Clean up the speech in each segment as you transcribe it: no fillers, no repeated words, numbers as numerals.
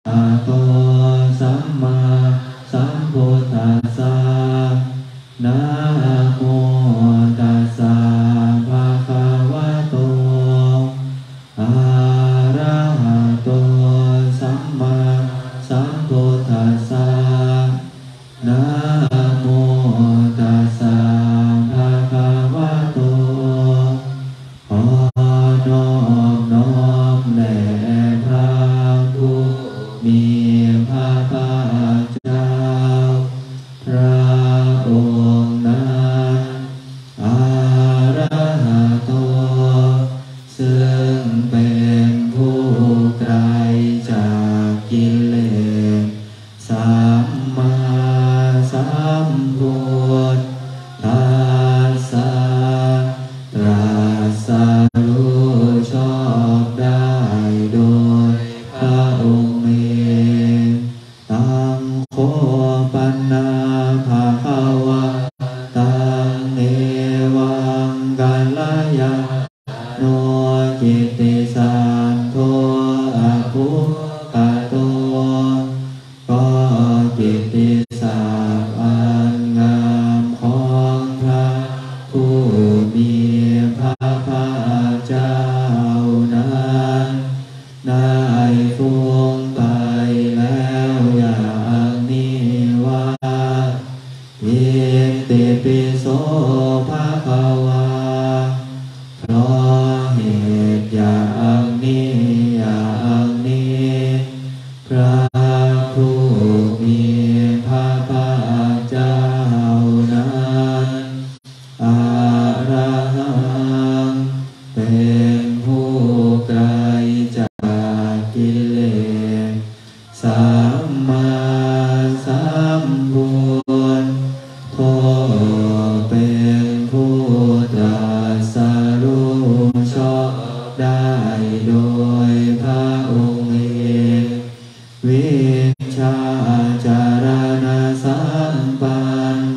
อะโตสัมมาสัมพุทธัสสะนะโมตัสสะภะคะวะโตอะระหะโตสัมมาสัมพุทธัสสะนะโมตัสสะภะคะวะโตขอนอบน้อมแด่พระผู้มีพระภาคเจ้าพระองค์นั้นอะระหะโตซึ่งเป็นผู้ไกลจากกิเลสสัมมาสัมพุทธัสสะตรัสรู้ชอบได้โดยพระองค์เองตังโฆปันนาภะคะวะตังเอวังกัลยาโนจิตติสันโฆอะภุคโตก็จิตติศักดิ์อันงามของพระผู้มีพระภาคเจ้านั้นได้ฟุ้งไปแล้วอย่างนี้ว่าอิติปิโสภะคะวาเพราะเหตุอย่างนี้อย่างนี้พระผู้มีพระภาคเจ้านั้นอะระหังเป็นผู้ไกลจากกิเลสสัมมาสัมพุทโธเป็นผู้ตรัสรู้ชอบได้โดยพระองค์เองวิชาจารณสัมปันโน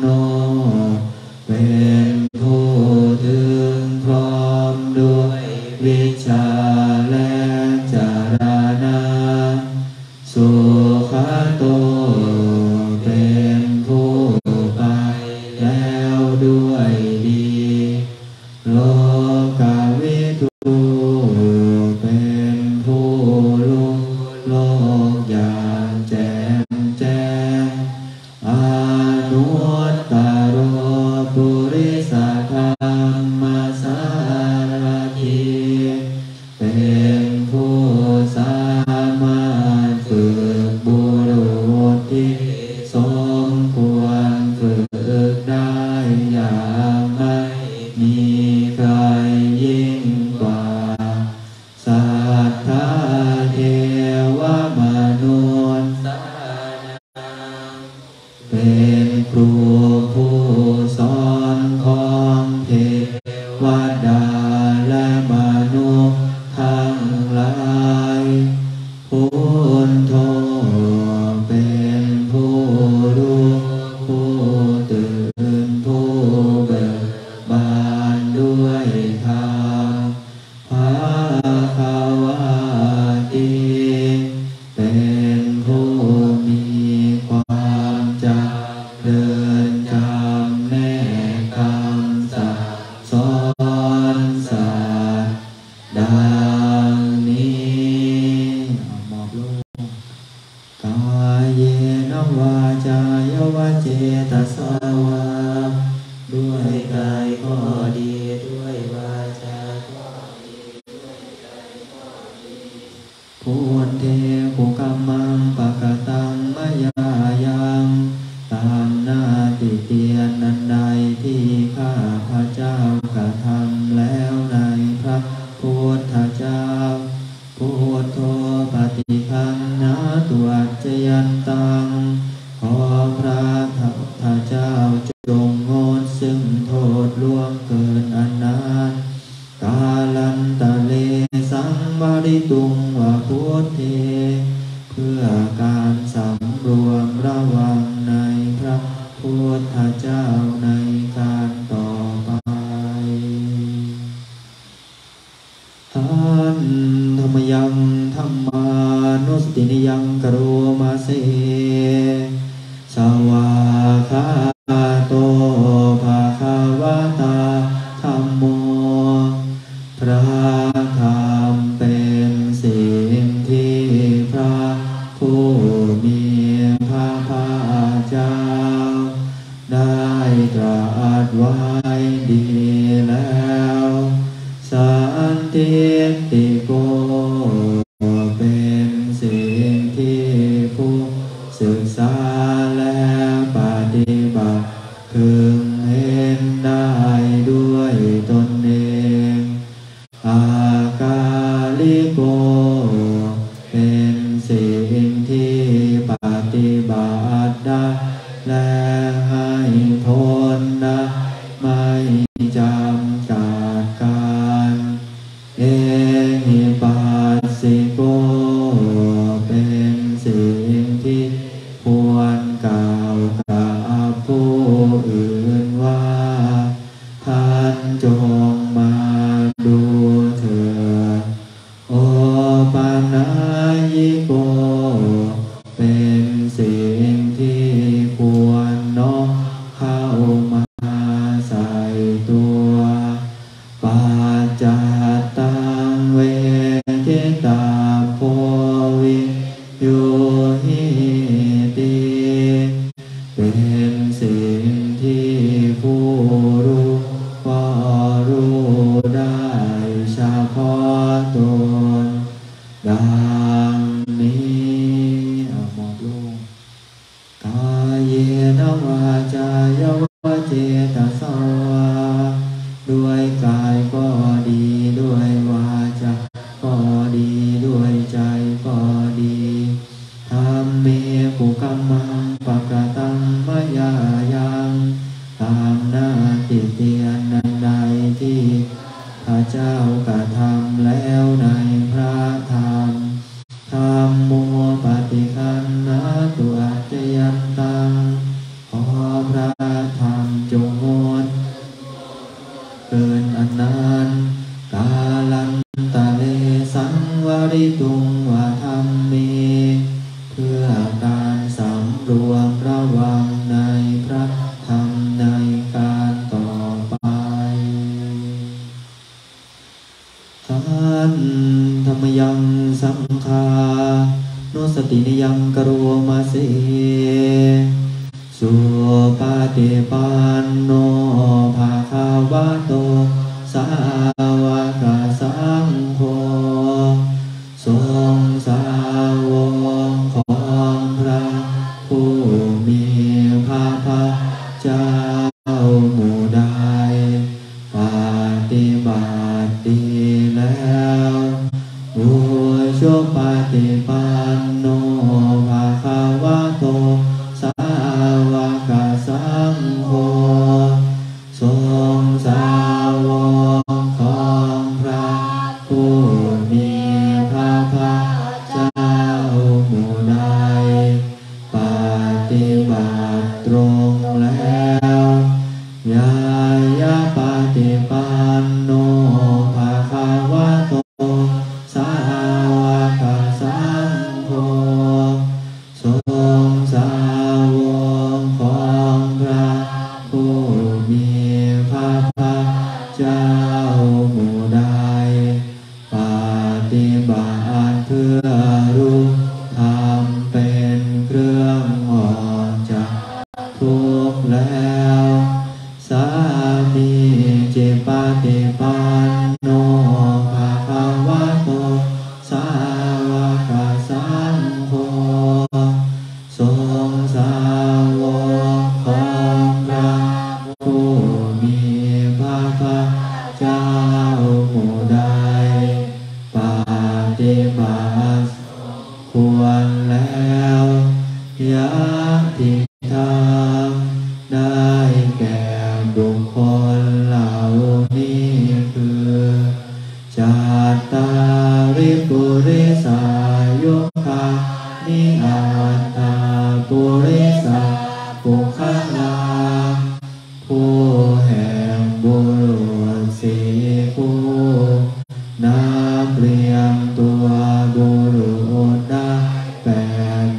เป็นผู้ถึงพร้อมด้วยวิชาและจารณะสุขโตเป็นผู้ไปแล้วด้วยดีโลกวิทูเป็นผู้รู้โลกอย่างแจ่มแจ้งอนุตตรปุริสธรรมสารถิเป็นผู้สามารถฝึกบุรุษที่สมควรฝึกได้อย่างไม่มีใครยิ่งกว่าสัทธาเทวมนุษย์เป็นครูผู้สอนของเทวดาและมนุษย์ทั้งหลายพุทโธเป็นผู้รู้ผู้ตื่นผู้เบิกบานด้วยธรรมภะคะวะติเป็นผู้มีความจำเดินจำแนกคำสั่งสอนสัตว์ดังนี้มอบลงกายเยนวาจายวเจตสาวาด้วยกายก็ดีด้วยวาจาก็ดีพุทเทกุกัมมังปะกตังมยายังตามหน้าที่เตียนนันใดที่ข้าพระเจ้ากระทำแล้วในพระพุทธเจ้าพุทโธปฏิคันนะตวจจยันตังขอพระพุทธเจ้าจงงดซึ่งโทษล่วงเกินอันนานกาลันตะเลสังวริตุงวะพุทเทเพื่อการสำรวมระวังในพระพุทธเจ้าในการต่อไปทันธรรมยังธรรมานุสตินิยังกรุมาเสสวาคาโตภะคะวะตาธัมโมพระธรรมเป็นสิ่งที่พระผู้มีพระภาคเจ้าได้ตรัสไว้ดีแล้วสันติติโกเป็นสิ่งที่ผู้ศึกษาและปฏิบัติพึงเห็นได้ด้วยตนเองอากาลิโกเป็นสิ่งที่ปฏิบัติได้และให้ผลได้ไม่จำกัดการเอหิปัสสิโกเป็นสิ่งที่ควรกล่าวกับผู้อื่นว่าท่านจงมาดูเถิดโอปานายิโกเป็นสิ่งที่ควรน้อมเข้ามาใส่ตัวปัจจัตตังเวทิตาโพวิโยหิติเป็นสิ่งที่ผู้รู้ก็รู้ได้เฉพาะตนดังนี้หมอบลงกายเยนวาจายวเจตสวาด้วยกายก็ดีด้วยวาจาก็ดีด้วยใจก็ดีธรรมเมปุกัมมังปะกะตังมะยายังตามหน้าที่เตียนนั้นใดที่พระเจ้ากระทำแล้วในพระธรรมธัมโมปฏิคันนะตุอัจจยันตังขอพระธรรมจงงดเกินอันนั้นกาลันตะเลสังวริตุงวะธรรมเมเพื่อการสำรวมระวังในพระธรรมในการต่อไปทันธรรมยังสังฆานุสตินิยังกโรมาเสสุปฏิปันโนภะคะวะโตสาวกสังโฆทรงสาวกของพระผู้มีพระภาคเจ้าหมู่ใดปฏิบัติดีแล้วอุชุปฏิปันโนภะคะวะโตสาวกสังโฆทรงสาวกของพระผู้มีพระภาคเจ้าหมู่ใดปฏิบัติตรงแล้วยายาปฏิปันโนภะคะวะโตสาวกสังโฆทรงสาวกของพระผู้มีพระภาคเจ้าหมู่ใดปฏิบัติเพื่อรู้ธรรมเป็นเครื่องออกจากทุกข์แล้วสามีจิปฏิปันโนภะคะวะโตสาวกสังโฆทรงสาวกของพระผู้มีพระภาคเจ้าหมู่ใดปฏิบัติควรแล้วยะติธรรมได้แก่บุคคลเหล่านี้คือจัตตาริปุริสายุคานิอัตตาปุริสาปุคลาผู้แห่งบุรุษสี่ผู้นับเรียงตัวบุรุษได้แปด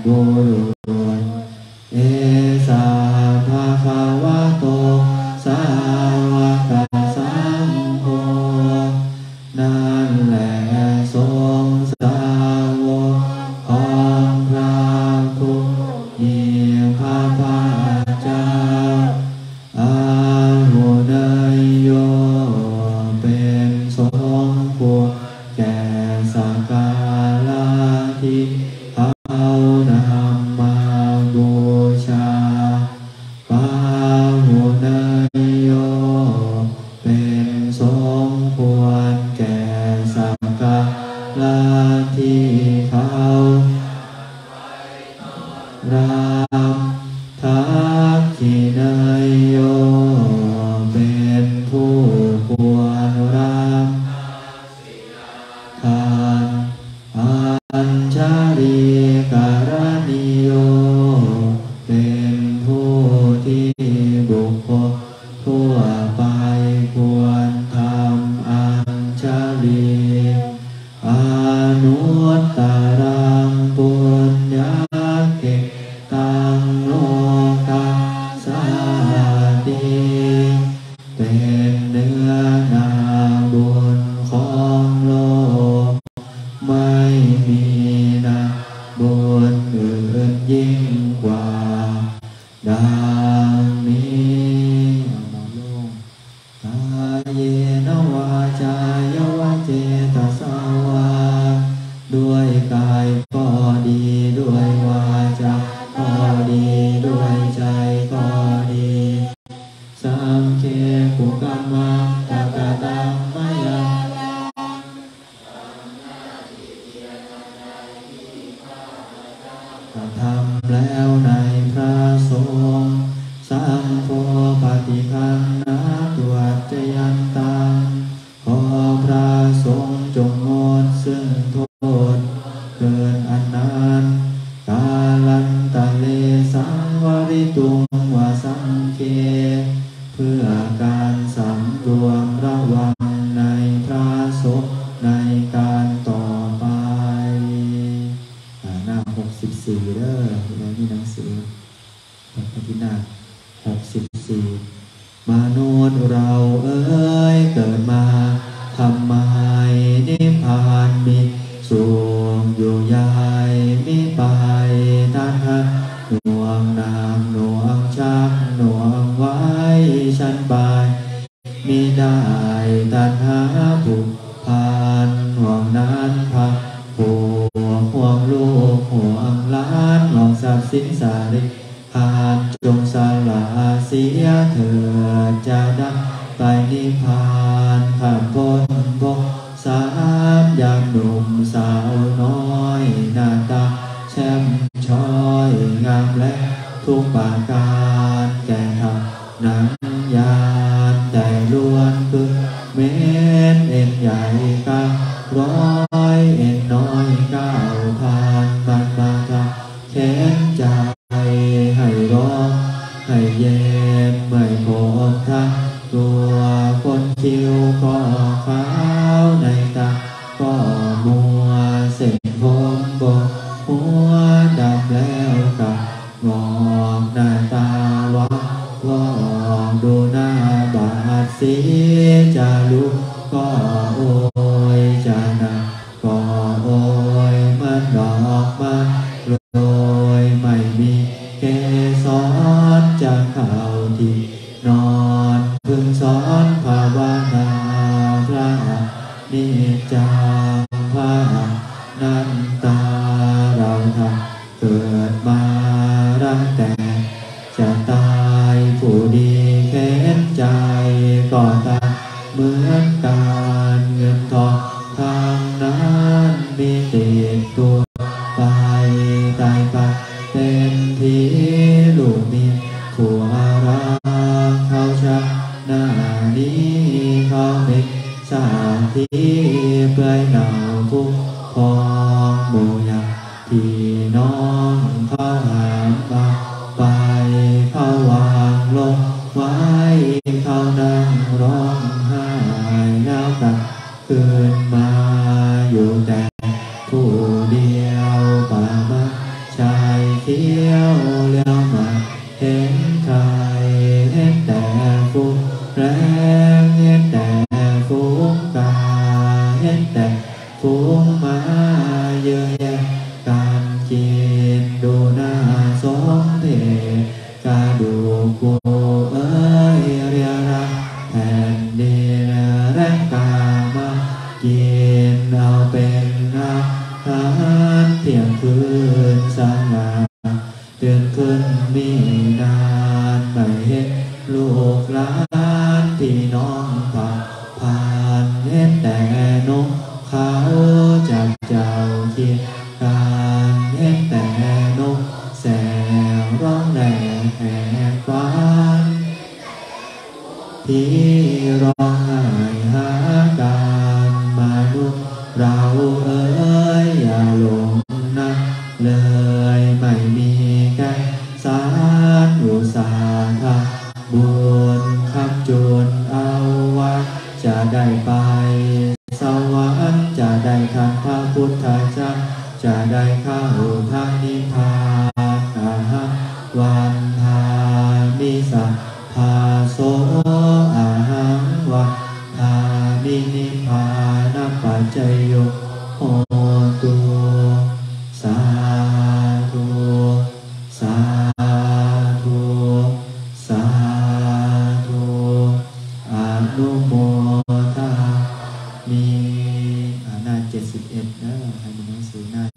บุรุษเอสาภะคะวะโตสาวกสังโฆนั่นแหละทรงสาวกของพระผู้มีพระภาคเจ้าอาหุเนยโยเป็นสงฆ์ผู้แก่สักการะที่เขานำมาบูชาปาหุเนยโยเป็นสงฆ์ควรแก่สักการะที่เขารับทักขิเนยโยเป็นผู้ควรรับทานอัญชลีการณิโยเป็นผู้ที่บุคคลทั่วไปควรทำอัญชลีอนุตตรังปุญญาเกตังโลกัสสาติเป็นเนื้อนาบุญของโลกไม่มีนาบุญอื่นยิ่งกว่าดังนี้มาลงกายเยนวาจายวเจตสาวาด้วยกายก็ดีด้วยวาจาก็ดีด้วยใจก็ดีสัมเคปุกัมมังตะกะตังมะยังกระทำแล้วในพระสงฆ์สังโฆปฏิคันนะตวัจจยันตังขอพระสงฆ์จงงดซึ่งโทษเกินอันนั้นกาลันตะเลสังวริตุงวาสังเคเพื่อการสำรวมระวังในพระสงฆ์ในการต่อไปหน้า64เด้อแล้วนี่หนังสือพระพุทธนา64มนุษย์เราเอ้ยเกิดมาทำไมนิพพานมีสูงอยู่ใหญ่มิไปตัณหาหน่วงนามหน่วงชักหน่วงไว้ฉันไปมิได้ตัณหาผูกพันห่วงนั้นพักผูกห่วงลูกห่วงหลานห่วงทรัพย์สินสาริพานจงสละเสียเถิดจะได้ไปนิพพานผ่านพ้นภพสามยามหนุ่มสาวน้อยหน้าตาแช่มช้อยงามและทุกประการแก่ทำนั้นยานแต่ล้วนคือเม็ดเอ็นใหญ่900เอ็นน้อย9,000มันมาทำเข็นใจให้ร้องให้เย็นไม่พบทั้งตัวคนคิ้วก็ขาวในตาก็มัวเส้นผมบนหัวดำแล้วกับงอกหน้าตาวัดวองดูหน้าบาดสีจะลุกก็โอยจะนาก็โอยมันดอกมันโรยไม่มีเกสรจะเข้าที่นอนพึงสอนภาวนาพระนิจจังพระนันตาเราทำเกิดมารักแต่จะตายผู้ดีเข็นใจก็ตายเหมือนการเงินทองทางนั้นมีติดตัวไปตายไปเป็นผีลูกมีผัวรักเขาชักหน้านี้เขาไม่สาธิเปลือยหนาวทุกพองโมยาพี่น้องเขาหามมาไปเขาวางลงไว้เขานั่งร้องไห้แล้วกันคืนมาอยู่แต่ผู้เดียวป่ามาชาที่ยวเลี้ยวมาเห็นใครเห็นแต่ฝูงแรงเห็นแต่ฝูงกาเห็นแต่ฝูงม้าเยอะแยะการกินดูหน้าสมเพชกาดูกูเอ้ยเรียรักแผ่นดินแรงกามากินเอาเป็นอาหารเที่ยงคืนสง่าเตือนขึ้นมีนานไม่เห็นลูกหลานพี่น้องผ่านเห็นแต่นกเขาจากเจ้าเคียงการเห็นแต่นกแสวร้องแดงแหกฟ้าที่ร้องไห้หาการมนุษย์เราเอ๋ยอย่าหลงนะเลยไม่มีแก่สารอุตสาหะบุญคำจุนเอาไว้จะได้ไปสวรรค์จะได้ทันพระพุทธเจ้าจะได้เข้าพระนิพพานอาหะวันทามิสัพพาโสอาหังวันทามินิพพานปัจจโยโหตุสาธุสาธุสาธุอนุโมทามีหน้า71นะให้ดูหนังสือหน้า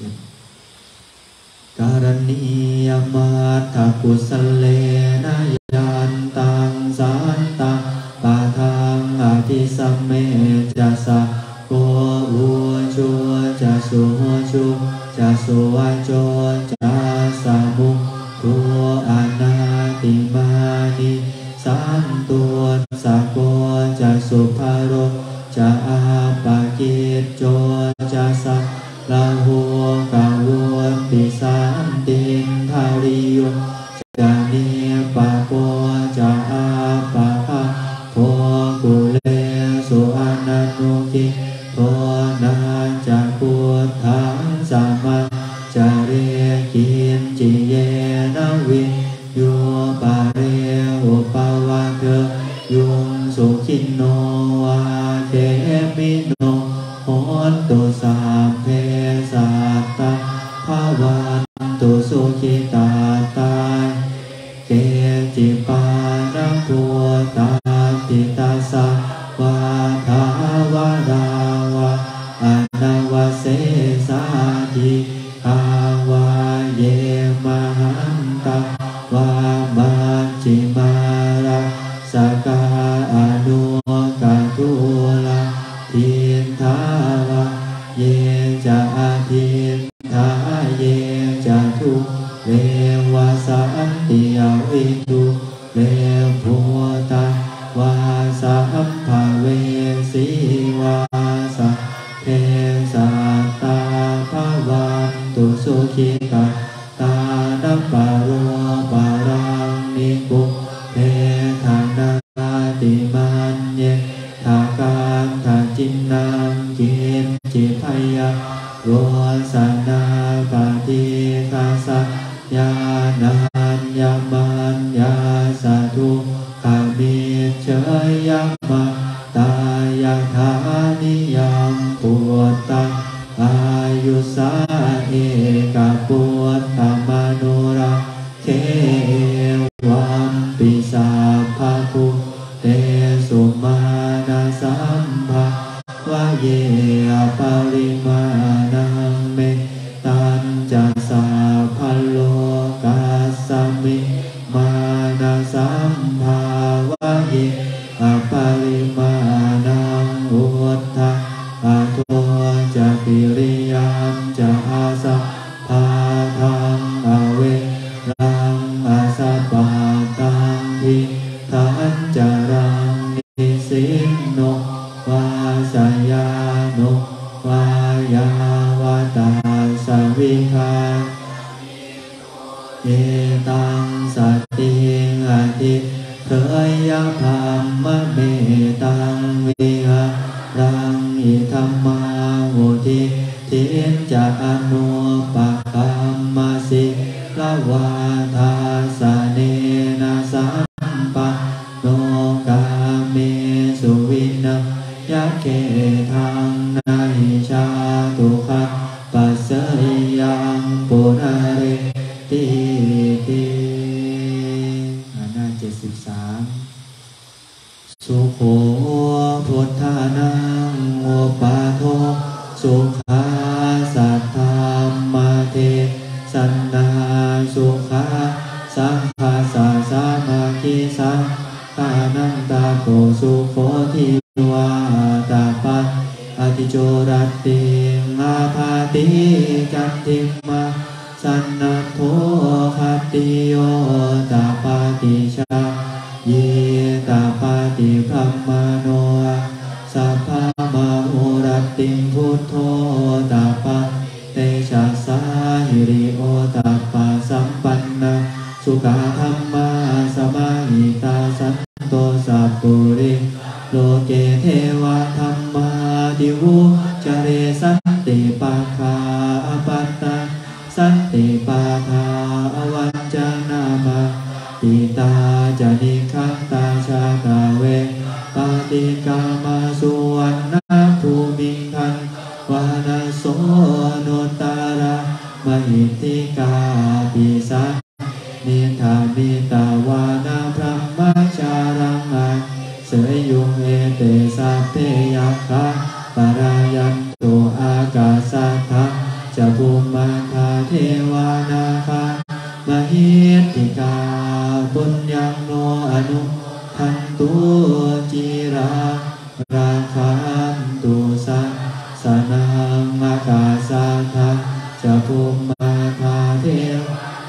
71การณียมัตถกุศเลนะยันตังสันตังปะทังอภิสัมเมจะสะโกอุจุจะสุจุจะสุวะโจจะสามุทัวอนาติมานิสันตัวสักโกจะสุภโรจะอาปากิจโจจะสัลาหัวกาวัวติสันตินทาริโยจะเนียปะโกจะอาปะภะโพกุเลสุอนันโนกิโทนาจะพุทธังสัมมาจะเรกินจิเยนะวิโยปะเรอุปวะเทยุงสุขินโนวาเทมิโนโหนตุสัพเพสัตตาภวันตุสุขิตาตาเกจิปานะพุทธาติตาสาวาทาวาราวะอนาวะเสสาธิภาวาเยมหันตวามาจิมาราสกาอนุกาตุลาทินทาวะเยจะอาทินทาเยจะทุเลวะสันติยาวิทุเลภูตาวาสัมภเวสีวาสัพเพสัตตาภวันตุสุขิตาตานัปปะโรปะรังนิกุเพทานาติมันเยทาการทาจินนังกินจิพยาโรสนาปฏิคาสัญญานัญญมัญญาสาธุขามิเชยยมัตตายาธานิยัมปุตตังอายุสาเอกปุตตมโนราเควัมปิสัพพะพุเตสุมาณสัมภวะเยปริมาณังเมตัญจะสัพพะโลกัสสมิมาณสัมภวะเยปริมาณังอุทธะอะโทจะปิริยัมจะอาสัพพาทังอเวรังอาสัพพาตังทิทันจารังนิสินโนวาสยาโนวายาวตาสวิคาเอตังสัตติงอธิเถยธรรมเมตังวิหารังอิธัมมาโหติทินจะอนุปปัมมาสิวาทาสเนนะสัมปันโนกาเมสุวินัยยะเกทังนาหิชาตุขังปัสสยังปุนาเรติติหน้า73สุโขพุทธานังโอปาโทสุขาสัทธามมาเทสันนาสุขาสังฆาสาสามาคิสังฆานันตาโกสุโขทิวาตาปันอธิโจรัตติอาภาติจันติมาสันนัทโทคัตติโยตาปาติชาเยตาปาติพรหมโนสัพพะมาโหรัตติพุทโธตาปาเตชะสาหิริโอตาปาสัมปันนาสุขธัมมาสมาหิตาสันโตสัพปุริโลเกเทวะธัมมาดิวุจเรสันติปะคาอปัตตาสันติปาทาอวัจจนามาติตาจานิคัตตาชาตาเวปาติกามาสุวรรณภูมิทันวานาโสนุตตาระมหิทธิกาปิสันนิธามิตาวานาพระมจารังอังเสยยุงเอเตสัพเพยัคคะปรายันตุอากาสัทธะจะภูมิทาเทวานาคามหิทธิกาปุญญังโนอนุทันตุจิราราคันตุสังสนังอากาสัทธะจะภูมิทาเทว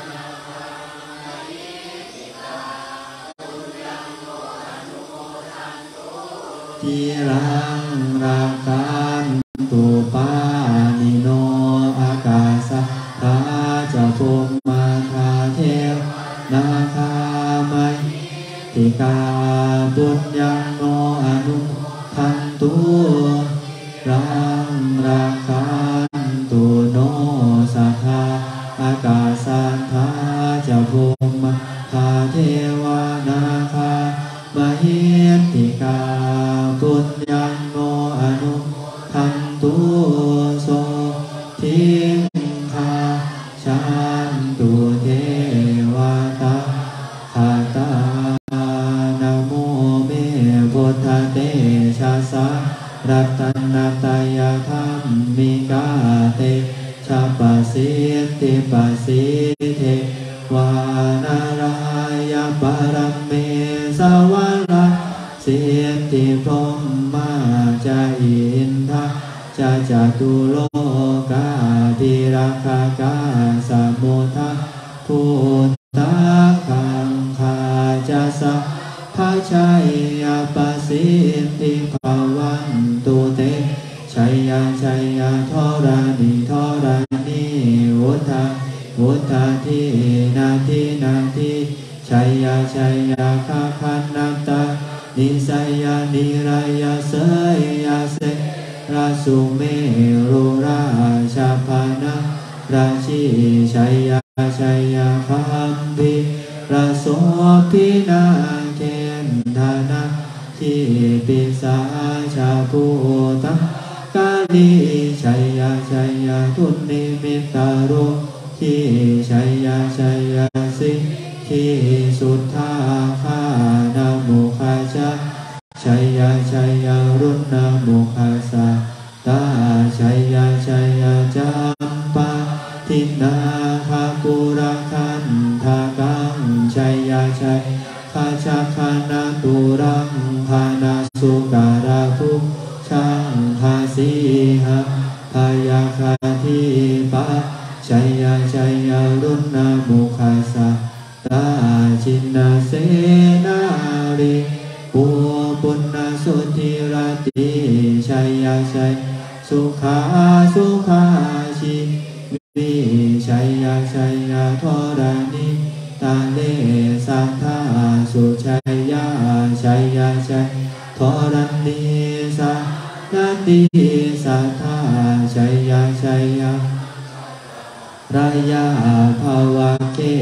จิรังราคันตุปานิโนอากาสัทธาจะภูมิทาเทวนาคามัยติกาปุญญังโนอนุทันตุรังราคันตุโนสัทธาอากาสัทธาจะภูมิทาเทวนาคามหิทธิกาปุญญังโนอนุทันตุโสทิงคาชันตุเทวตาคาตานะโมเมพุทธเตชะสะรัตนัตยธรรมิกาเตชะปัสสิติปัสสิเทวานารายะปรเมสวะระสิทธิพรหมาจาอินทะจะจตุโลกาภิรักขะสมุทะพุทธะคังคาจะสัพพะชัยยปัสสิทธิภวันตุเตชัยยะชัยยะธรณีธรณีวุฒะวุฒะทินาทินาทิชัยยะชัยยะคาคันนัตตานิสัยยะนิรายะเสยยะเสราสุเมรุราชาภานะราชิชัยยะชัยยะคัมภิราโสภินาเกณฑานะทิปิสาชาภูตะกาลีชัยยะชัยยะทุนนิมิตารุที่ชัยยะชัยยะสิที่สุทธาคานามุขะจาชัยยะชัยยะรุณนามุขะสาตาชัยยะชัยยะจัมปาทินาคาปุระคันทากังชัยยะชัยคาชาคานาตุรังคานาสุการะภุชังคาสีหะพายาคาทิปะชัยยะชัยยะรุณนามุขะสาตาจินนาเสนาริปุปุณณสุธิรติชัยยะชัยสุขาสุขาชิวิชัยยะชัยยะธรณีตาเลสัทธาสุชัยยะชัยยะชัยธรณีสัทนาติสัทธาชัยยะชัยยะรายาภาวะเก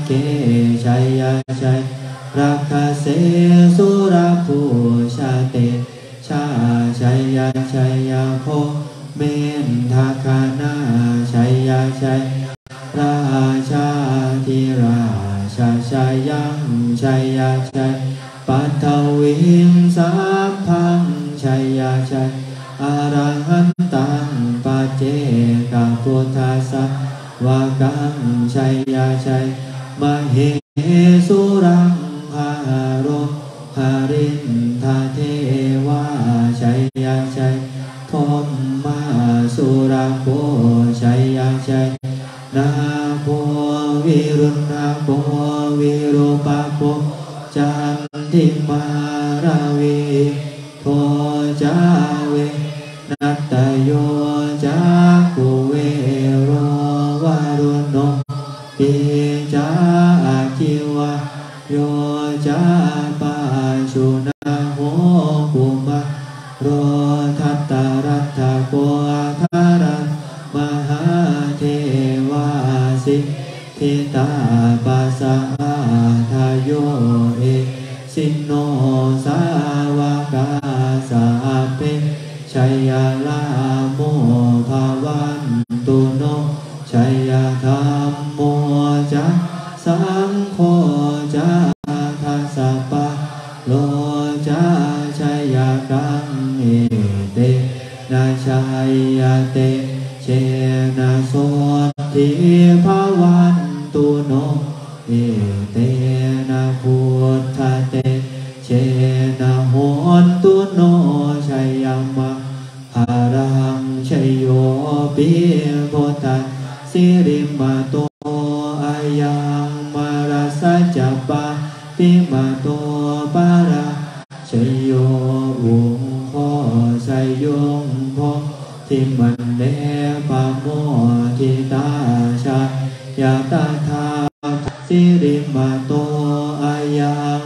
เกชัยยะชัยรักขเสสุรภูชาเตชาชัยยะชัยยะโคเมนทาคานาชัยยะชัยราชาธิราชาชัยยังชัยยะชัยปัทวิงสัพพังชัยยะชัยอรหันตังปัจเจกพุทธัสสะวากังชัยยะชัยมเหสุรังหาโรหารินทาเทวาชัยยะชัยพมมาสุราโภชัยยะชัยนาโภวิรุณาโภวิรูปโภจันทิมาราวีโทจาเวนัตตโยจักขุเวโรวารุโนปิจาคิวะโยจาปาชุนาโหปุมะโรทัตตารัตถโกอาคารังมหาเทวาสิทธิตาปัสสะทาโยเอสินโนสาวกาสาเพชัยยะลาโมภาวันตุโนชัยยะธรรมโมจะสังโฆจะทัสสะปะโลจะชัยยะกังเอเตนะชัยยะเตเชนะโสทิภาวันตุโนเอเตนะพุทธเตเชนะโหนตุโนชัยยะมะหารังชัยโยปิโพธัสสิริมาโตอายังมาราสัจจปะปิมาโตปาราชัยโยอุงโฆชัยโยงโฆทิมันเนปะโมทิตาชายาตาทาสิริมาโตอายัง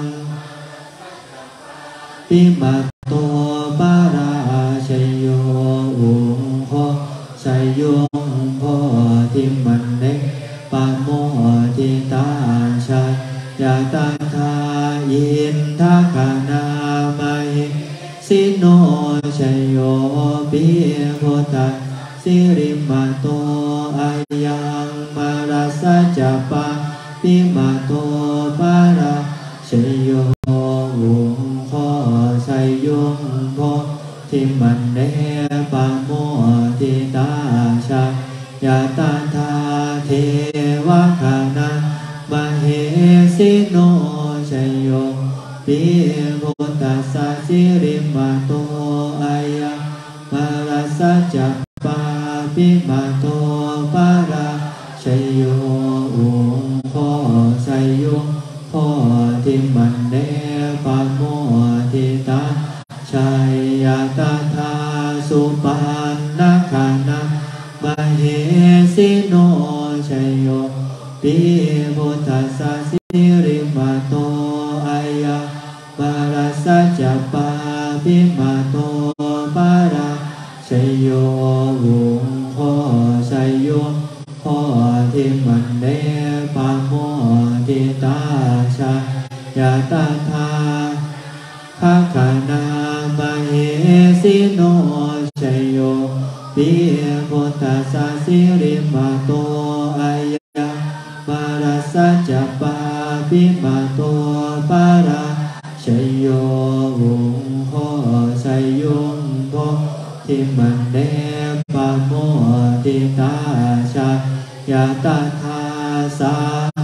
ปิมาโตปาราชัยโยอุงโฆชัยโยงโฆทิมันเนปะโมทิตาชายาตาทาอินทาคานามาหิสิโนชัยโยปิโพธัสสิริมาโตอายังมาราสัจจปะปิมาโตปาราชัยโยอุงโฆชัยโยงโฆทิมันเนปะโมทิตาชายาตาทาเทวคานามาเหสิโนชัยโยปิโพธัสสะสิริมาโตอายังมาราสัจจปะปิมาโตปาราชัยโยอุงโฆชัยโยงโฆทิมันเนปะโมทิตาชายาตาทาสุปันนาคานามาเหสิโนชัยโยปิโพธัสสะสิริมาโตอายังมาราสัจจปะปิมาโตปาราชัยโยอุงโฆชัยโยงโฆทิมันเนปะโมทิตาชายาตาทาภาคานามาเหสิโนชัยโยปิโพธัสสะสิริมาโตอายังมาราสัจจปะปิมาโตปาราชัยโยอุงโฆชัยโยงโฆทิมันเนปะโมทิตาชายาตาทาสา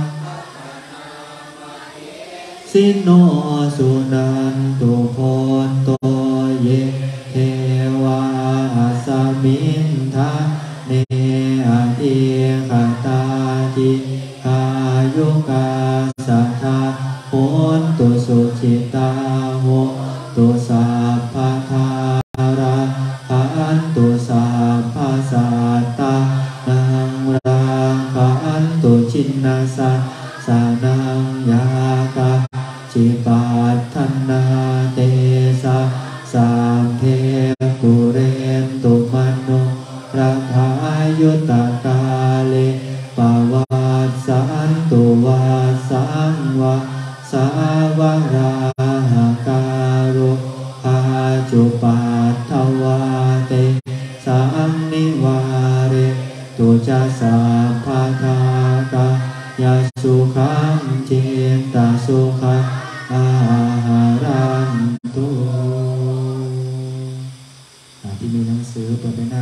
สิโนสุนันตุโพโตเยเทวาสมินทาเนอติคตาทิคายุกาสัทธาโหนตุสุขิตาโหตุสัพพะทาราคันตุสัพพะสัตตานังราคันตุชินนาสาสานังยากาจิปัฏฐานาเตสะสัมเพปุเรนตุมโนราภายุตตะกาเลปวัสสันตุวาราหาการุอาจุปัตถวาเตสังนิวาเรตุจัสสะภะทากายาสุขังจิตตสุขังอาหารันตุที่มีหนังสือเปิดไปหน้า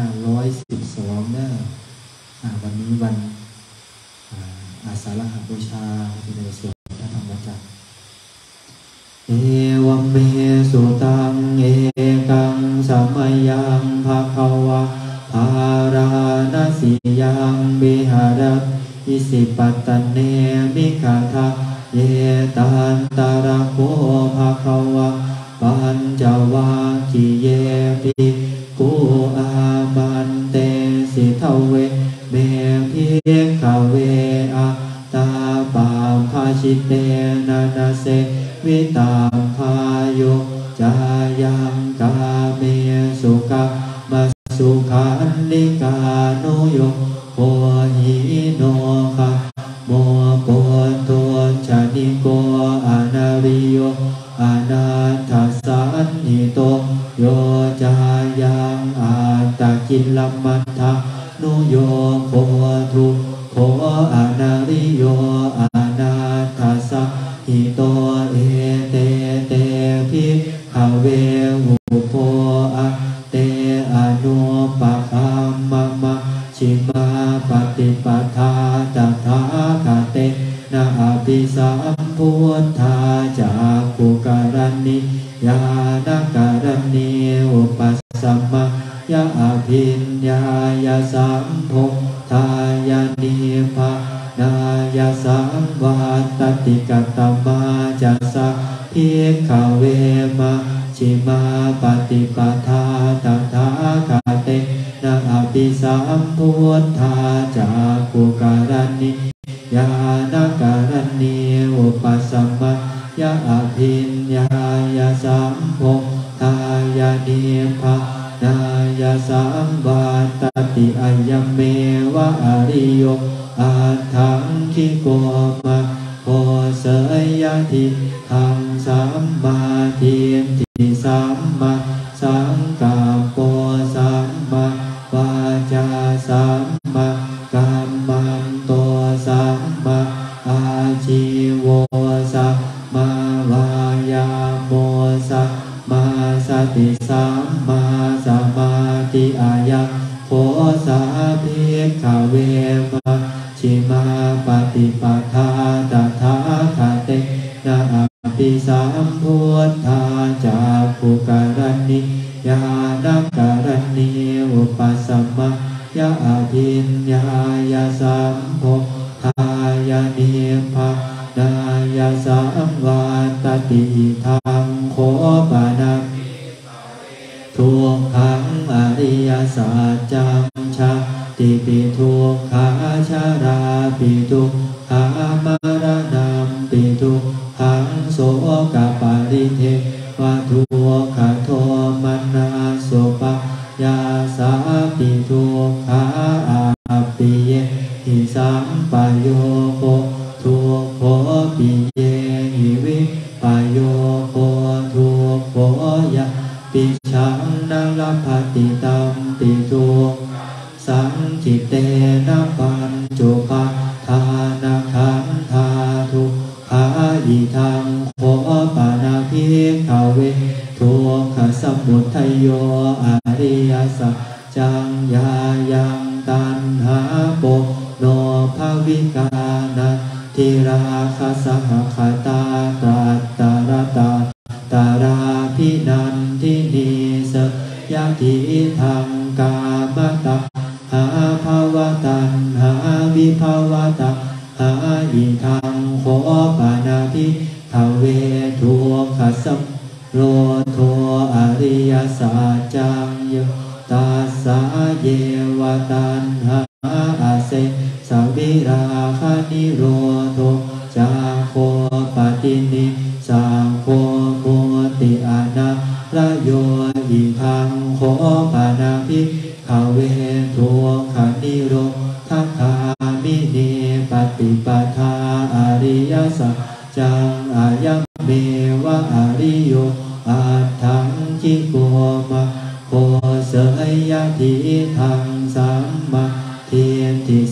112นะวันนี้วันอาสาฬหบูชาที่ในส่วนพระธรรมจักรเอวัมเมสุตังเอกังสัมมายังภะคะวะภาราณสียังวิหารอิสิปัตตเนมิคาทะเยตันตระโคภะคะวะปัญจวัคคีย์เยภิกขุอามันเตสิทเวเมภิกขเวอะตาปาภาชิเตนะนะเสวิตาภายุจายังกาเมสุขะมัสสุขันลิกานุโยโพหิโนคะโมโปโตชานิโกอานาริโยอานาทัสสันนิโตโยจายังอาตากิลมัตถะนุโยโพทุโขอานาริโยอานาทัสสะหิโตเอเตเตภิกขเวหุโพอะเตอนุปะคัมมะมะชิมาปฏิปทาตถาคเตนะอภิสัมพุทธาจากขุการณิญาณการณิอุปสัมมยะอภิญญายาสัมโพธายานิภานายาสัมวัตติกัตตมาจัสสะภิกขเวมะชิมาปฏิปทาตถาคเตนะอภิสัมพุทธาจากขุการณิญาณการณิอุปสัมมยะอภิญญายาสัมโพธายานิภานายาสัมวัตติอัยเมวะอริโยอัตถังคิโกมะโพเสยทิทังสัมมาทิฏฐิสัมมาสังกัปโปสัมมาวาจาสัมมากัมมันโตสัมมาอาชีโวสัมมาวายาโมสัมมาสติสัมมาสมาธิอายะโพสาภิกขเวมะชิมาปฏิปทาตถาคเตนะอภิสัมพุทธาจากขุการณิญาณการณิอุปสัมมยะอภิญญายาสัมโพธายานิภานายาสัมวัตติธังโคปานาทุกขังอริยสัจจังชาติปิทุกขาชาราปิทุกขามรณะปิทุกขังโสกปาริเทวทุกขโทมนัสโสปยาสาปิทุกขาอาปิเยหิสัมปโยโคทุกโขปิเยหิวิปโยโคทุกโขยะปิชังนาลภัตติตัมปิทุกสังจิตเตนะปัญจุปาทานาขันธาทุกขายิทังโคปานาภิกขเวทุกขสมุทัยโยอริยสัจจังยายังตัณหาโปโนภวิกานันทิราคสหคตาตรัตตรตาตาราภินันทินีสยะทิทังกามตะหาภาวตันหาวิภาวตะหาอิทังโคปานาภิกขเวทุกขสัมโรโทอริยสัจจังโยตัสสะเยวตันหาอาเสสวิราคานิโรโทจาโคปฏินิสังโฆโคติอานาลโยอิทังโคปานาภิกขเวทุกขนิโรธคามิเนปฏิปทาอริยสัจจังอายะเม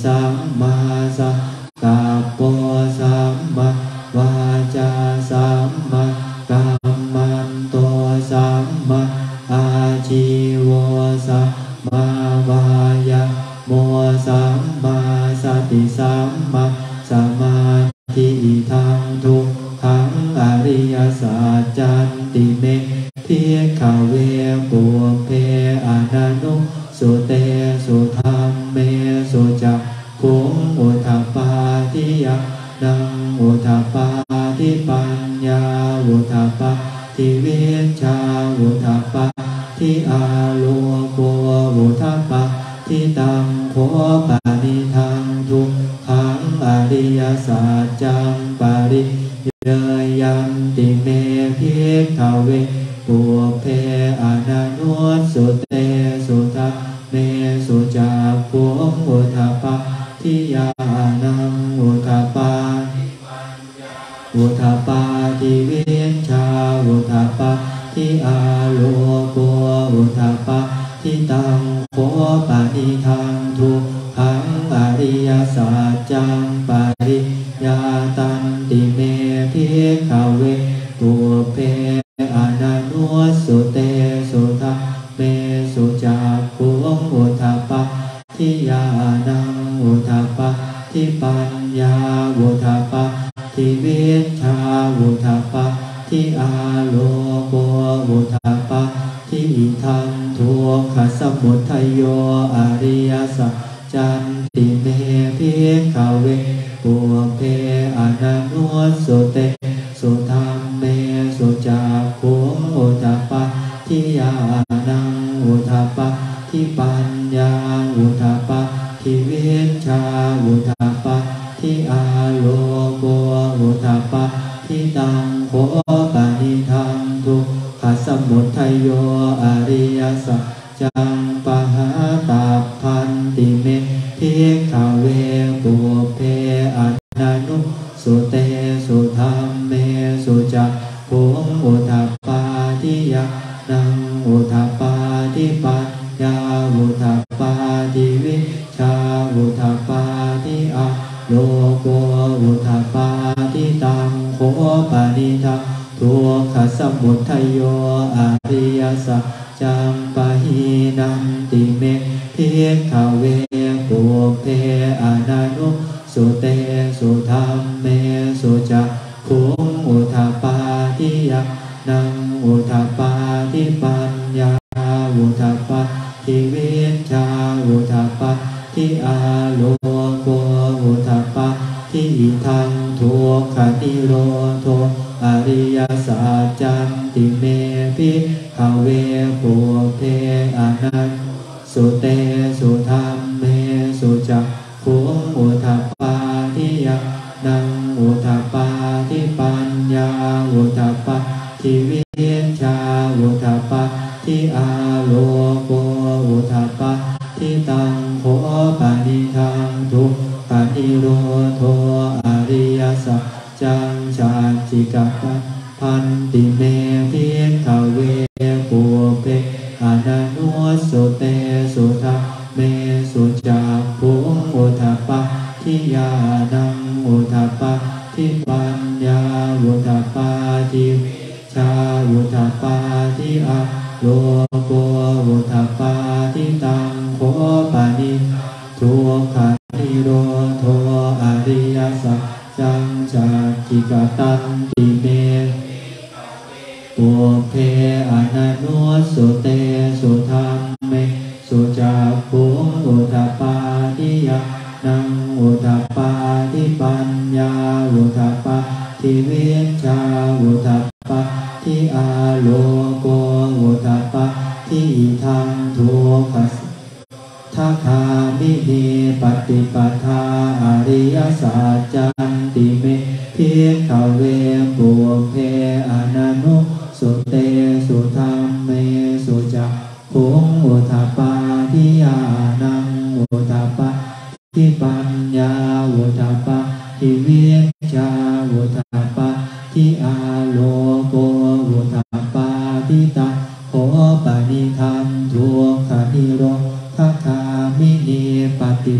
สัมมาสังกัปโปสัมมาวาจาสัมมากัมมันโตสัมมาอาชีวสัมมาวายาโมสัมมาสติสัมมาสมาธิทังทุกขังอริยสัจจันติเมภิกขเวปุเพอนันตุสุเตสุธรรมเมสุจักขุงอุทธัปปาทิยานังอุทธัปปาทิปัญญาอุทธัปปาทิวิชชาอุทธัปปาทิอาโลโกอุทธัปปาทิตังโฆปานิทังทุกขังอริยสัจจังปริเยยันติเมภิกขเวปุเพอนันตุสุเตสุทัพเมสุจักขุงอุทธัปปาทิยานังอุทธัปปาอุทธัปปาทิวิชชาอุทธัปปาทิอาโลโกอุทธัปปาทิตังโฆปานิทังทุกขังอริยสัจจังปริยาตันติเมภิกขเวปุเพอนันตุสุเตสุทัพเมสุจักขุงอุทธัปปาทิยานังอุทธัปปาทิปัญญาอุทธัปปาทิวิชชาอุทธัปปาทิอาโลโกอุทธัปปาทิอิทังทุกขสมุทัยโยอริยสัจจันติเมภิกขเวปุเพอนันตุสุเตสุธรรมเมสุจักขุงอุทธัปปาทิยานังอุทธัปปาทิปัญญาอุทธัปปาทิวิชชาอุทธัปปาทิอาโลโกอุทธัปปาทิตังโฆปานิทังทุกขสมุทัยโยอริยสัจจังปหาตัพพันติเมภิกขเวปุเพอนันตุสุเตสุธรรมเมสุจักขุงอุทธัปปาทิยานังอุทธัปปาทิปัญญาอุทธัปปาทิวิชาอุทธัปปาทิอาโลโกอุทธัปปาทิตังโฆปานิทังทุกขสมุทัยโยอริยสัจจังปะหินันติเมภิกขเวปุเพอนันตุสุเตสุธรรมเมสุจักขุงอุทธัปปาทิยานังอุทธัปปาทิปัญญาอุทธัปปาทิวิชชาอุทธัปปาทิอาโลโกอุทธัปปาทิอิทังทุกขนิโรโธอริยสัจจันติเมภิกขเวปุเพอนันตุสุเตสุธรรมเมสุจักขุงอุทธัปปาทิยานังอุทธัปปาทิปัญญาอุทธัปปาทิวิชชาอุทธัปปาทิอาโลโกอุทธัปปาทิตังโฆปานิทังทุกขานิโรโธอริยสัจจังชาจิกะพันติเมภิกขเวปุเพอนันตุสุเตสุทัพเมสุจักขุงอุทธัปปาทิยานังอุทธัปปาทิปัญญาอุทธัปปาทิชาอุทธัปปาทิอาโลโกอุทธัปปาทิตังโฆปานิทุกขานิโรโธอริยสัจจังชาคิกตันติเมปุเพอนันตุสุเตสุธรรมเมสุจักขุงอุทธัปปาทิยานังอุทธัปปาทิปัญญาอุทธัปปาทิวิชชาอุทธัปปาทิอาโลโกอุทธัปปาทิอิทังทุกขทัคามินีปฏิปทาอริยสัจจันติเมภิกขเวปุเพอนันตุสุเตสุธรรมเมสุจักขุงอุทธัปปาทิยานังอุทธัปปาทิปัญญาอุทธัปปาทิวิชชาอุทธัปปาทิอาโลโกอุทธัปปาทิตังโฆปานิทังทุกขนิโรธคามินีปฏิ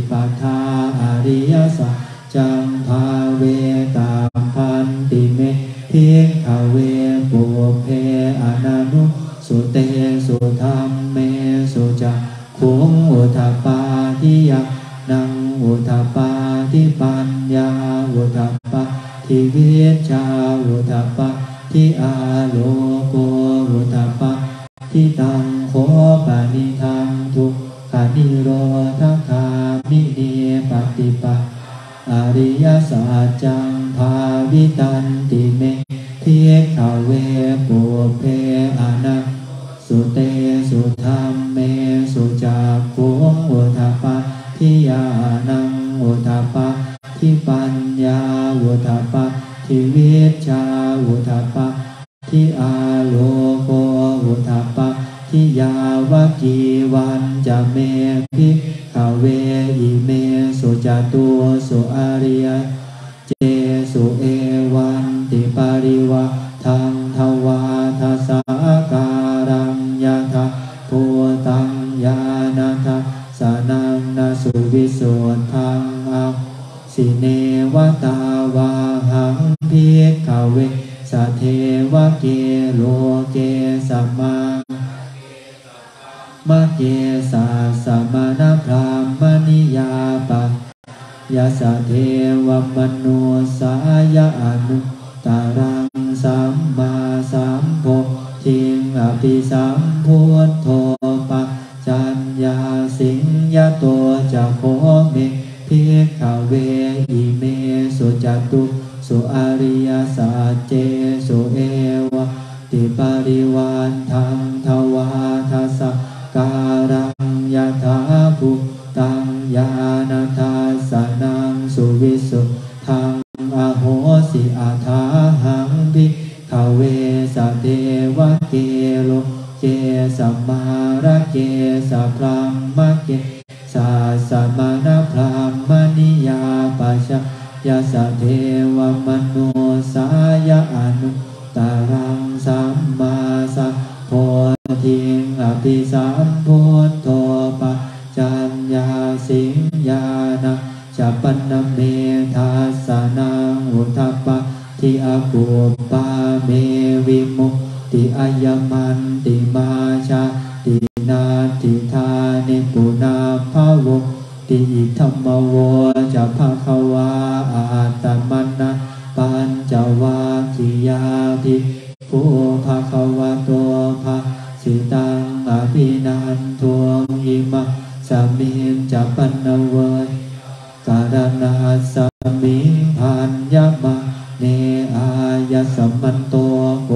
ปทาอริยสัจจังภาเวตาพันติเมภิกขเวปุเพอนานุสุเตสุธรรมเมสุจักขุงอุทาปาทิยักนังอุทาปาทิปัญญาอุทาปาทิวิชชาอุทาปาทิอาโลโกอุทาปาทิตังโคปานิทังทุกขานิโรธคามิเนปฏิปะอริยสัจจังภาวิตันติเมภิกขเวปุเพอนาสุเตสุธรรมเมสุจักขุงอุทาปาทิญาณังอุทาปาทิปัญญาอุทาปาทิวิชชาอุทาปาทิอาโลโกอุทาปาทิยาวกีวันจะเมภิกขเวอิเมสุจตุสุอริยเจสุเอวันติปาริวะทังทวาทัสสะการังยะทะภูตังญาณทัสสะนังนาสุวิสุทธังอาสิเนวตาวาหังภิกขเวสะเทวะเกโลเกสัมมามะเกสาสมณพราหมณิยาปะยะสะเทวมนุสายะอนุตารังสัมมาสัมโพธิงอภิสัมพุทโธปัจจัญญาสิงยโตจะโคเมภิกขเวอิเมสุจตุสุอริยสัจเจสุเอวะติปาริวันทังทวาทัสสะการังยะถาภูตังญาณทัสสะนังสุวิสุทธังอโหสิอาทาหังภิกขเวสะเทวะเกโลเกสัมมาระเกสัพพมะเกสาสมณพราหมณิยาปัชยะสะเทวมนุสายะอนุตารังสัมมาสัมโพธิงอภิสัมพุทโธปัจจัญญาสิงญาณจะปันนเมทัสสะนังอุทาปาทิอากุปาเมวิมุตติอัยมันติมาชาตินาติธานิปุนาภาวะติอิธัมมโวจะภะคะวาอาตมันนะปัญจวัคคียาภิกขุภะคะวะโตภะสิตังอภินันทุอิมะสมิงจะปันนเวการณาสมิงพันยมะเนอายสัมมันโตโก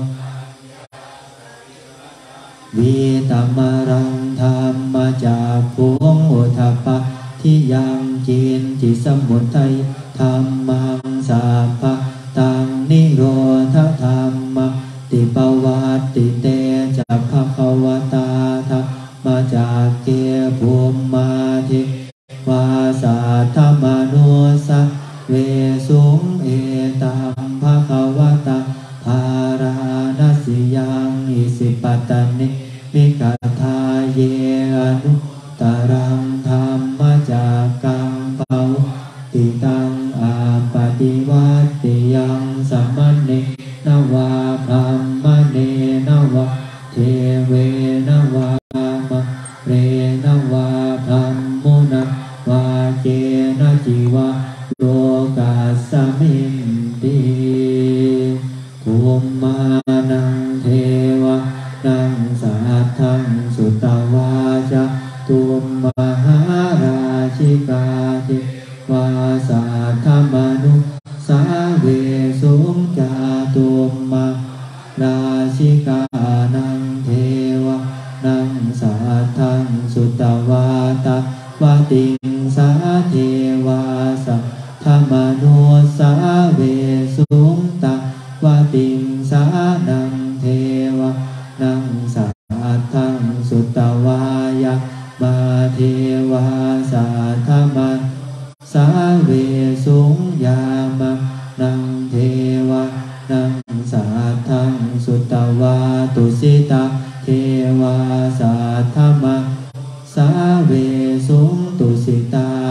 วิตามรังธรรมจากภูงอุทาปะทิยังกินจิสมุทัยธรรมังสัพพะตังนิโรธธรรมติปวัตติเตจะภะคะวตาธรรมจากเกภูมิมาทิวาสาธรรมานุสะเวสุงเอตัมภะคะวตาภาราณสิยังอิสิปตันนิมิกทาเยอนุตารังธรรมจากกังเปาติตังอาปฏิวัติยังสัมมันเนนวาพรัมมเนนวะเทเวนวามะเรนวาพรัมมุนะวาเจนะจิวะโลกัสสมินติภูมิมานังเทวะนังสัทธังสุตวาจาตุมมหาราชิกาทิวาสาธรรมนุสาเวสุงจาตุมมราชิกานังเทวะนังสัทธังสุตวาตาวาติงสาเทวาสัทธรรมนุสาเวสุงตาวาติงสานังเทวะนังสัทธังสุตวายะมาเทวาสัทธรรมสาเวสุงยามะนังเทวะนังสัทธังสุตวาตุสิตาเทวาสัทธรรมสาเวสุงตุสิตา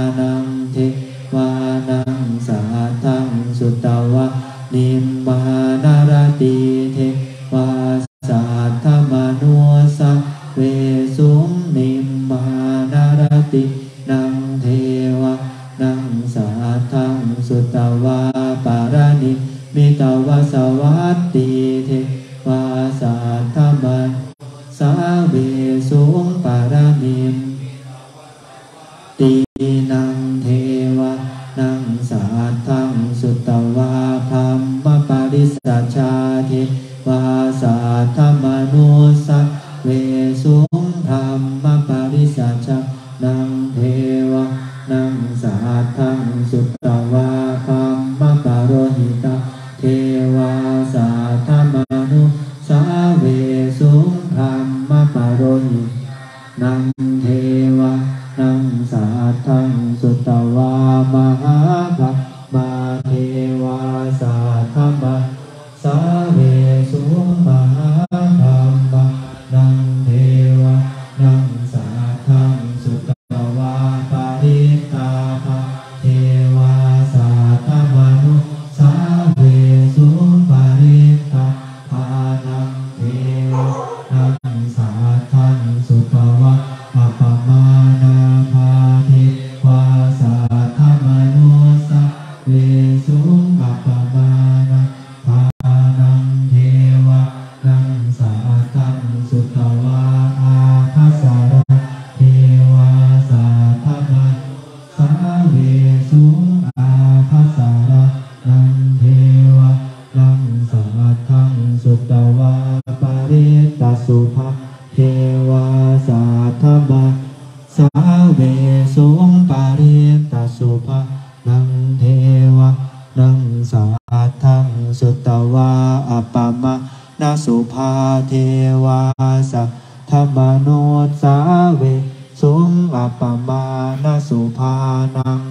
สุตวาปารานิมิตวสวัตติเทวาสัทธมันสาเวสุงปารานิมตีนังเทวะนังสัทธังสุตวาพัมมปาริสัชชาเทวาสัทธมนุสะเวสุงธรรมปาริสัชชานังเทวะนังสัทธังสุตวาพัมมปาโรหิตาเทวาสัทธมนุสาเวสุงธรรมปาโรหินังเทวะนังสัทธังสุตวามหาภัมมาเทวาสัทธมสาเวสุงมหาภัมมานังเทวะนังสัทธังสุตวาปาริตาภะเทวาสัทธมนุสาเวสุงปาริตาภานังเทวะนังสัทธังสุตวาอัปปมานาภาเทวาสัทธมนุสาเวสุงอัปปมานาภานังเทวะนังสัทธังสุตวาอาภัสสะเทวาสัทธมนุสาเวสุงอาภัสสะนังเทวะนังสัทธังสุตวาปาริตาสุภะเทวาสัทธมนุสาเวสุงปาริตาสุภะนังเทวะนังสัทธังสุตวาอัปปมานาสุภาเทวาสัทธมนุสาเวสุงอัปปมานาสุภานัง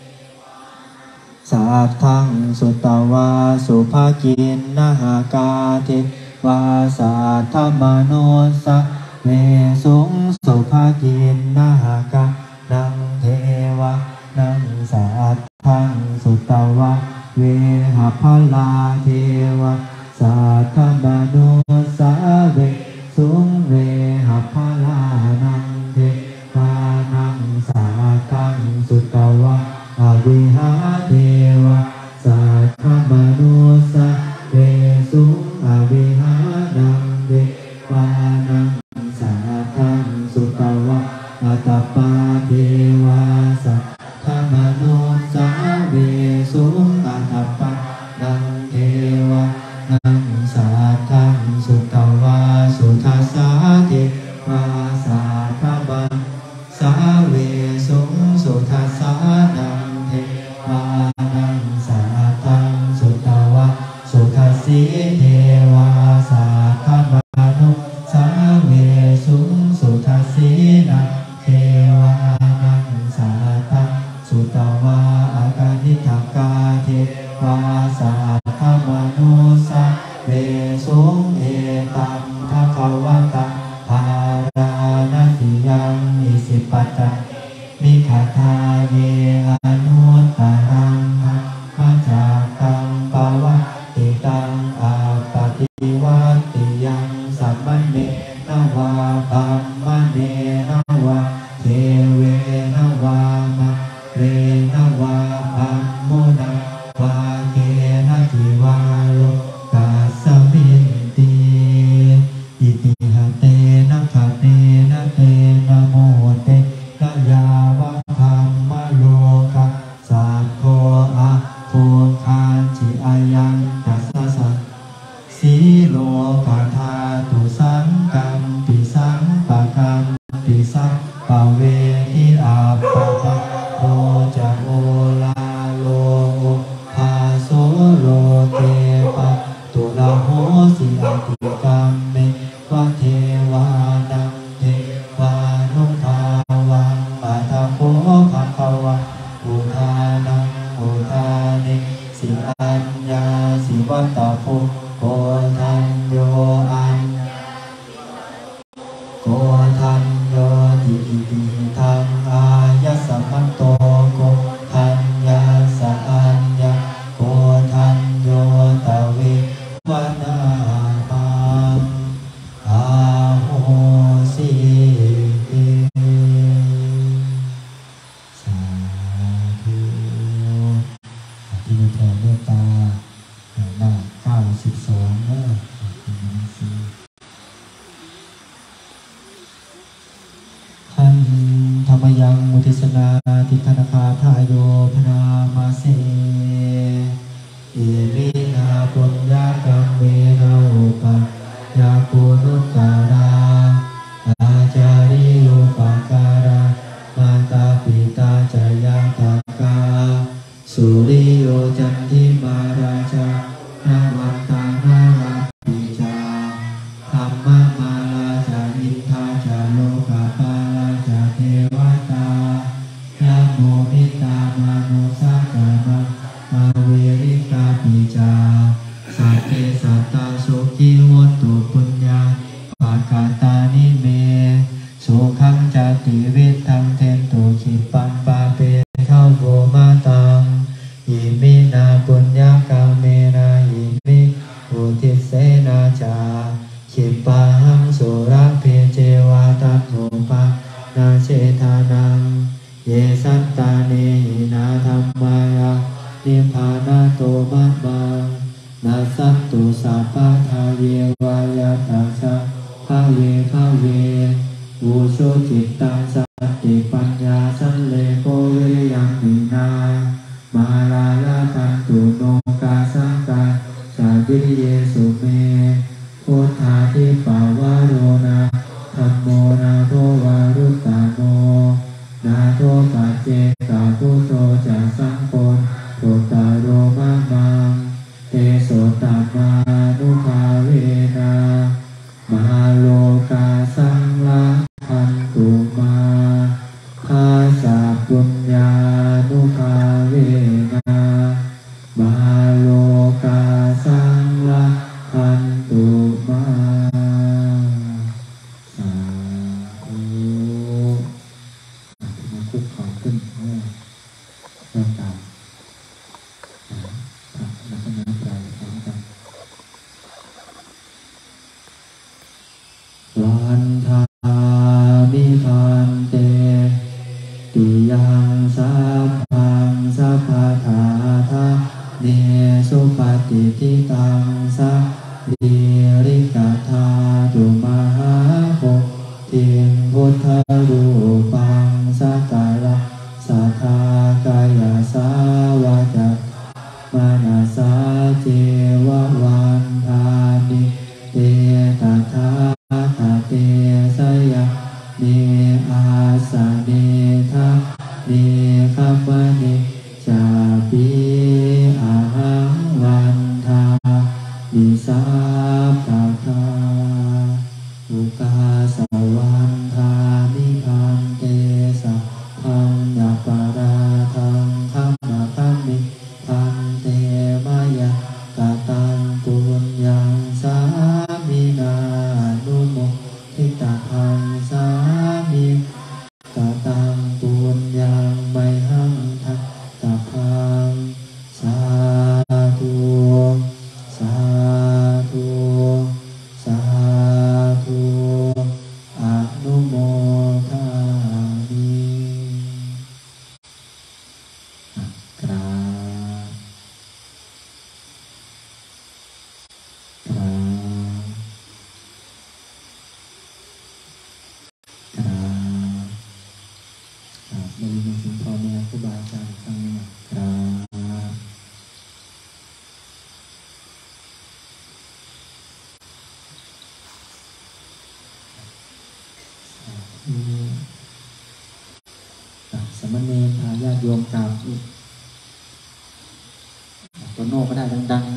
สัทธังสุตวาสุภกินนาหากาเทวาสัทธมนุสาเวสุงสุภกินนาหากานังเทวะนังสัทธังสุตวาเวหพลาเทวะสัทธมนุสาเวสุงเวหพลานังเทวานังสัทธังสุตวาอวิหาเทวะสัทธมนุสาเวสุงอวิหานังเทวานังสัทธังสุตวาอัตตปาเทวาสัทธมนุสาเวสุงอัตตปานังเทวะนังสัทธังสุตวาสุทัสสะเทวาสัทธมนุสาเวสุงสุทัสสะนังเทวานังสัทธังสุตวาสุทัสสีเทวาสัทธมนุสาเวสุงสุทัสสีนังเทวานังสัทธังสุตวาอากานิทักกาเทวาสัทธมนุสาเวสุงเอตัมภควตังภาราณติยังอิสิปัตตามิขทาเยอนุตตรังมัจจตังปวัตติตังอาปฏิวัตติยังสัมมเนนวาปัมมเนนวาเทเวนวามะเรนวาปัมโมนาวาเกนะทิวาโลกัสสมินติอิติหะเตนะภะเตนะเตนะโมเตนะยาวะธัมมะโลกะสัพโพอะโภคาจิอายังตัสสะสัสสีโลกะธาตุสังกัมปิสังปะกัมปิสังปะเวทิอาปะปะโมจะโอลาโลภาโสโลเกปะตุลาโหสิอติกัมเมวะเทวานังเทวานุภาวังอัตถโภภะคะวะอุทานังอุทานิสิอัญญาสิวัตตะโพโกทันโยอัญโกทันโยติอิติทังอายะสัมมันโตโกทันยาสะอัญญาโกทันโยตะเววนาปังอาโหสิสาธุอรมยังมุทิสนาทิธนาคาทายโยพนามาเสอิมินาปุญญากรรมเมนะอุปัฏยาปุนุตตาราอาจาริโยปการะมาตาปิตาจายังตากาสุริโยจันทิมาราชานาวันตานาราปิจาธรรมมาลาจาอินทาจาโลกาปาลาจาเทวตายาโมมิตามานุสักกามามาเวริกาปิจาสัพเพสัตตาสุขีโหตุปุญญาปากาตานิเมสุขังจติวิทังเทนตุขิปันปาเปเข้าโภมาตังอิมินาปุญญากรรมเมนะอิมิอุทิเสนาจาขิปะหังสุระเพเจวาตัตโนปะนาเชทานังเยสัตตาเนหินาธัมมายะนิพพานาโตมะมังนาสัตตุสัพพะทาเยวายาตัสสะภะเวภะเวอุโชจิตตังสัตติปัญญาสัลเลโกวิริยังมินามาลายาตันตุโนกาสังกาสาวิริเยสุเมพุทธาทิปาวาโรนาธัมโมนาโทวารุตตาโนนาโทปัจเจกาพุทโธจะสังโฆโตตาโรมามังเตโสตามานุภาเวนะมหาโลกาสังละพันตุมาภาสาปุญญานุภาเวนะมหาโลกาสังละพันตุมาสาธุมาคุกเข่าขึ้นเริ่มตามพระรัตนตรัยพร้อมกันวันทามิพันเตติยังสัพพังสัพพะทาทะเนสุปฏิทิตังสัพพิริกธาตุมหาโพธิพุทธรูปังสักการะสัทธากายสาวาจมนาสาเจวะวันทานิเตตถาตเตสยะเนอาสะเนทะเนคัปปะเนจาปิอาหังวันทานิสัพพะทาอุกาสวันทามิพันเตสัพพัญญปาราทังคัมมะคัมมิพันเตมายะกตังปุญญังสามินานุโมทิตาพังสามิกตังปุญญังไมหังทัตตาพังสาธุสาธุสาธุอนุโมทามิกราบกราบกราบบริเวณสิงห์ทองเนี่ยครูบาอาจารย์ฟังเนี่ยกราบสมณเณรพาญาติโยมกราบตัวโน่ก็ได้ดังๆ